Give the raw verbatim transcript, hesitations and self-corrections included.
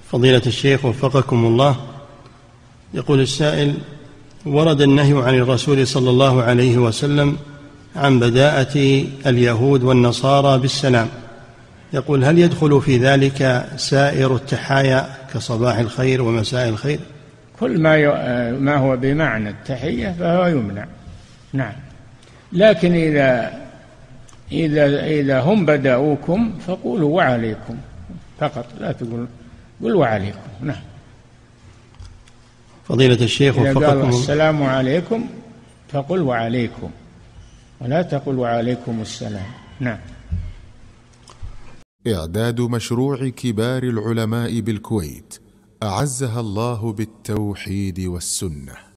فضيلة الشيخ وفقكم الله، يقول السائل: ورد النهي عن الرسول صلى الله عليه وسلم عن بداءة اليهود والنصارى بالسلام، يقول: هل يدخل في ذلك سائر التحايا كصباح الخير ومساء الخير؟ كل ما ما هو بمعنى التحية فهو يمنع، نعم. لكن إذا إذا إذا هم بدأوكم فقولوا وعليكم فقط، لا تقول قل وعليكم، نعم. فضيلة الشيخ إذا وفقكم قال السلام عليكم فقل وعليكم، ولا تقل وعليكم السلام، نعم. إعداد مشروع كبار العلماء بالكويت أعزها الله بالتوحيد والسنة.